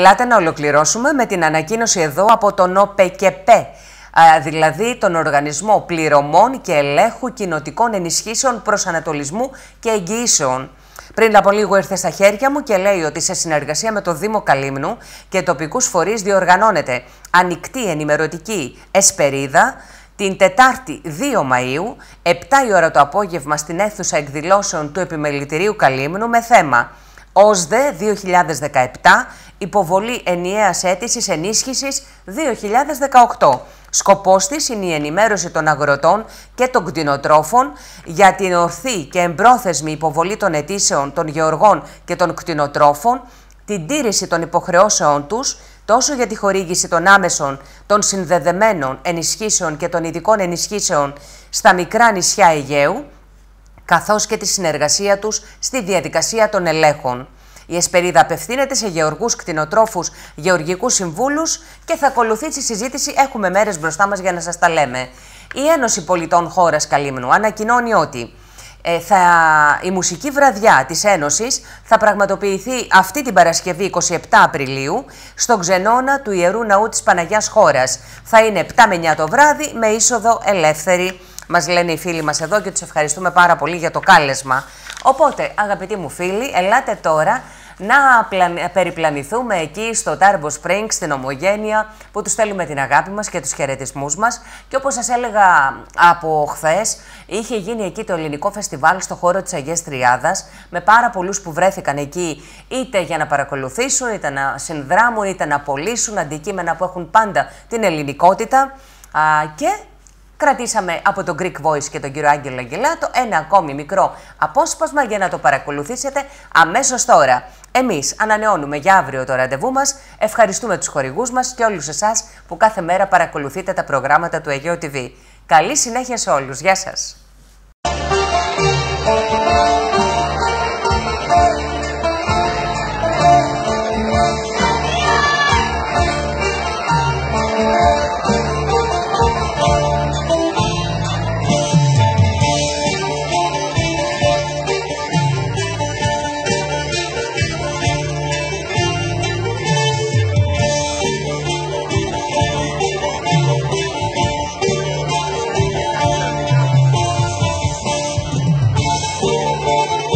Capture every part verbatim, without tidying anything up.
Ελάτε να ολοκληρώσουμε με την ανακοίνωση εδώ από τον ΟΠΕΚΕΠΕ, δηλαδή τον Οργανισμό Πληρωμών και Ελέγχου Κοινοτικών Ενισχύσεων Προσανατολισμού και Εγγυήσεων. Πριν από λίγο ήρθε στα χέρια μου και λέει ότι σε συνεργασία με το Δήμο Καλύμνου και τοπικούς φορείς διοργανώνεται ανοιχτή ενημερωτική εσπερίδα την Τετάρτη δύο Μαΐου, επτά η ώρα το απόγευμα στην αίθουσα εκδηλώσεων του Επιμελητηρίου Καλύμνου με θέμα ΟΣΔΕ δύο χιλιάδες δεκαεπτά, υποβολή ενιαίας αίτησης ενίσχυσης δύο χιλιάδες δεκαοκτώ. Σκοπός της είναι η ενημέρωση των αγροτών και των κτηνοτρόφων για την ορθή και εμπρόθεσμη υποβολή των αιτήσεων των γεωργών και των κτηνοτρόφων, την τήρηση των υποχρεώσεων τους, τόσο για τη χορήγηση των άμεσων, των συνδεδεμένων ενισχύσεων και των ειδικών ενισχύσεων στα μικρά νησιά Αιγαίου, καθώς και τη συνεργασία τους στη διαδικασία των ελέγχων. Η εσπερίδα απευθύνεται σε γεωργούς, κτηνοτρόφους, γεωργικούς συμβούλους και θα ακολουθήσει συζήτηση. Έχουμε μέρες μπροστά μας για να σας τα λέμε. Η Ένωση Πολιτών Χώρας Καλύμνου ανακοινώνει ότι ε, θα, η μουσική βραδιά της Ένωσης θα πραγματοποιηθεί αυτή την Παρασκευή εικοστή εβδόμη Απριλίου στον ξενώνα του Ιερού Ναού της Παναγιάς Χώρας. Θα είναι επτά με εννιά το βράδυ με είσοδο ελεύθερη. Μας λένε οι φίλοι μας εδώ και τους ευχαριστούμε πάρα πολύ για το κάλεσμα. Οπότε, αγαπητοί μου φίλοι, ελάτε τώρα να περιπλανηθούμε εκεί στο Τάρμπο Springs, στην Ομογένεια, που τους στέλνουμε την αγάπη μας και τους χαιρετισμούς μας. Και όπως σας έλεγα από χθες, είχε γίνει εκεί το ελληνικό φεστιβάλ στο χώρο της Αγίας Τριάδας, με πάρα πολλούς που βρέθηκαν εκεί είτε για να παρακολουθήσουν, είτε να συνδράμουν, είτε να πωλήσουν αντικείμενα που έχουν πάντα την ελληνικότητα. Α, και κρατήσαμε από τον Greek Voice και τον κύριο Άγγελο Αγγελάτο ένα ακόμη μικρό απόσπασμα για να το παρακολουθήσετε αμέσως τώρα. Εμείς ανανεώνουμε για αύριο το ραντεβού μας. Ευχαριστούμε τους χορηγούς μας και όλους εσάς που κάθε μέρα παρακολουθείτε τα προγράμματα του Αιγαίο τι βι. Καλή συνέχεια σε όλους. Γεια σας. Thank you.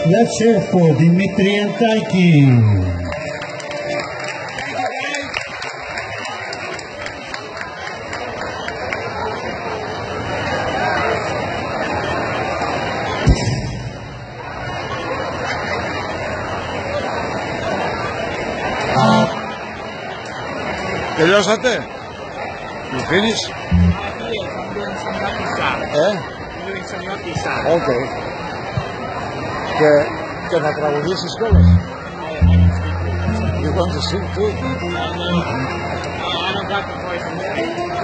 Let's hear for Dimitri and Taiki. Τελειώσατε? You finish? Ε? Οκ. Και, και θα τραγουδήσεις κιόλας? You want to sing too? I don't got the voice.